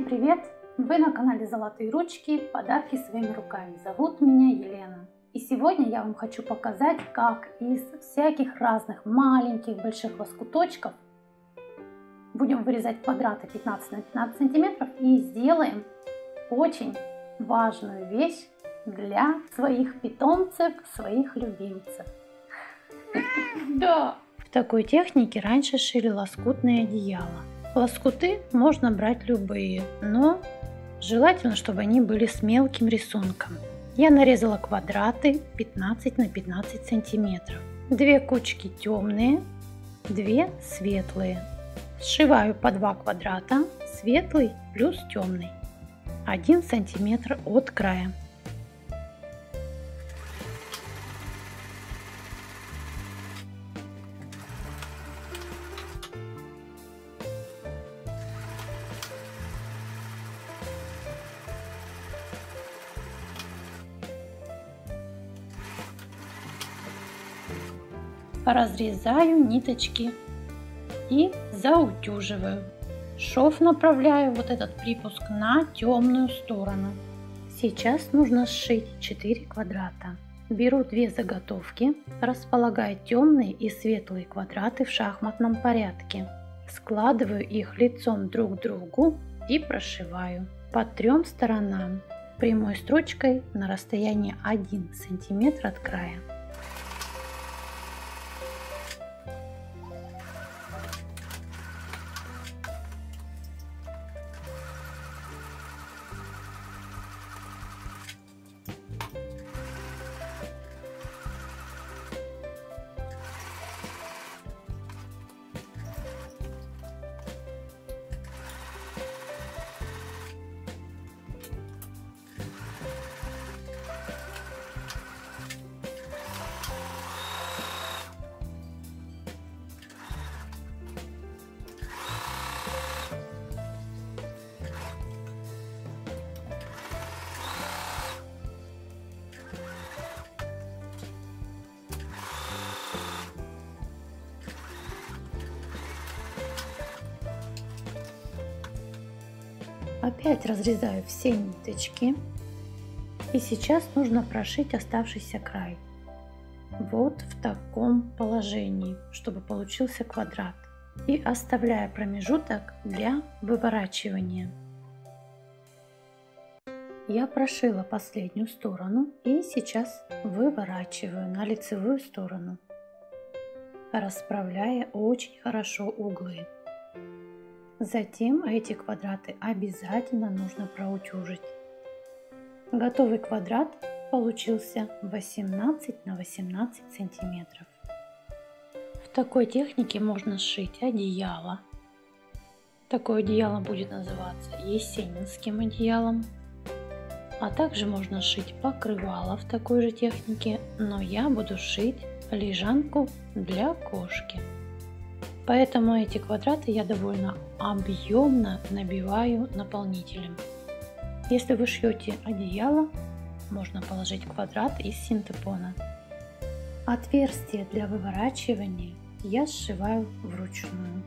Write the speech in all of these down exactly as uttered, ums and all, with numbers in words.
привет! Вы на канале Золотые ручки, подарки своими руками. Зовут меня Елена. И сегодня я вам хочу показать, как из всяких разных маленьких больших лоскуточков будем вырезать квадраты пятнадцать на пятнадцать сантиметров и сделаем очень важную вещь для своих питомцев, своих любимцев. Да! В такой технике раньше шили лоскутные одеяла. Лоскуты можно брать любые, но желательно, чтобы они были с мелким рисунком. Я нарезала квадраты пятнадцать на пятнадцать сантиметров. Две кучки темные, две светлые. Сшиваю по два квадрата, светлый плюс темный, один сантиметр от края. Разрезаю ниточки и заутюживаю. Шов направляю вот этот припуск на темную сторону. Сейчас нужно сшить четыре квадрата. Беру две заготовки, располагаю темные и светлые квадраты в шахматном порядке. Складываю их лицом друг к другу и прошиваю по трем сторонам прямой строчкой на расстоянии один сантиметр от края. Опять разрезаю все ниточки, и сейчас нужно прошить оставшийся край вот в таком положении, чтобы получился квадрат, и оставляя промежуток для выворачивания. Я прошила последнюю сторону и сейчас выворачиваю на лицевую сторону, расправляя очень хорошо углы. Затем эти квадраты обязательно нужно проутюжить. Готовый квадрат получился восемнадцать на восемнадцать сантиметров. В такой технике можно сшить одеяло. Такое одеяло будет называться есенинским одеялом. А также можно сшить покрывало в такой же технике, но я буду шить лежанку для кошки. Поэтому эти квадраты я довольно объемно набиваю наполнителем. Если вы шьете одеяло, можно положить квадрат из синтепона. Отверстие для выворачивания я сшиваю вручную.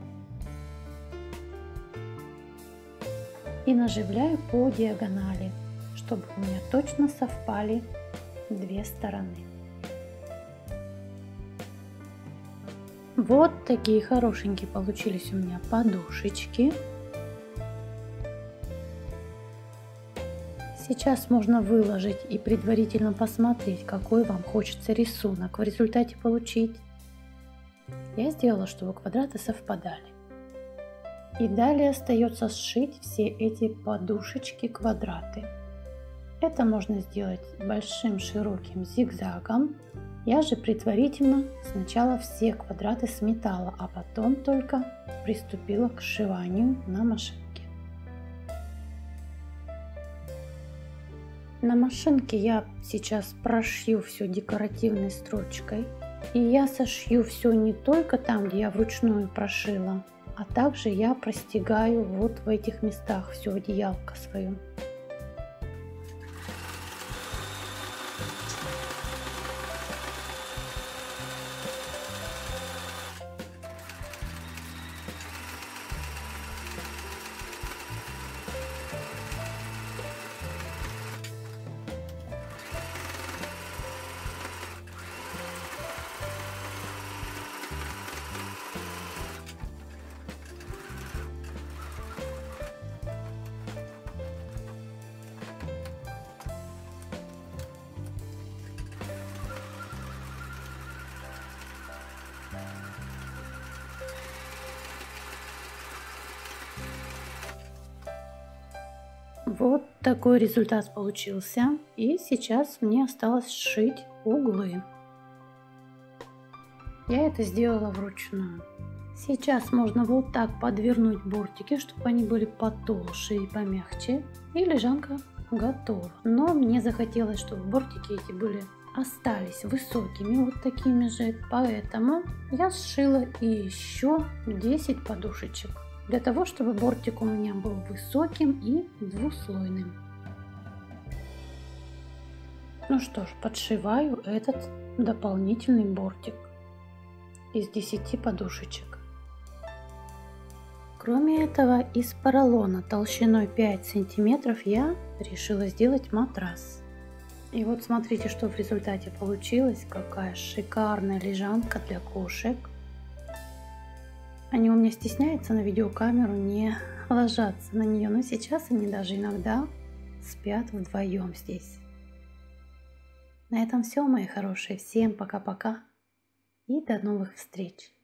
И наживляю по диагонали, чтобы у меня точно совпали две стороны. Вот такие хорошенькие получились у меня подушечки. Сейчас можно выложить и предварительно посмотреть, какой вам хочется рисунок в результате получить. Я сделала, чтобы квадраты совпадали. И далее остается сшить все эти подушечки квадраты. Это можно сделать большим широким зигзагом. Я же предварительно сначала все квадраты сметала, а потом только приступила к сшиванию на машинке. На машинке я сейчас прошью все декоративной строчкой. И я сошью все не только там, где я вручную прошила, а также я простегаю вот в этих местах все одеялко свое. Вот такой результат получился. И сейчас мне осталось сшить углы. Я это сделала вручную. Сейчас можно вот так подвернуть бортики, чтобы они были потолще и помягче. И лежанка готова. Но мне захотелось, чтобы бортики эти были остались высокими, вот такими же. Поэтому я сшила и еще десять подушечек. Для того, чтобы бортик у меня был высоким и двуслойным. Ну что ж, подшиваю этот дополнительный бортик из десяти подушечек. Кроме этого, из поролона толщиной пять сантиметров я решила сделать матрас. И вот смотрите, что в результате получилось. Какая шикарная лежанка для кошек. Они у меня стесняются на видеокамеру не ложатся на нее, но сейчас они даже иногда спят вдвоем здесь. На этом все, мои хорошие. Всем пока-пока и до новых встреч.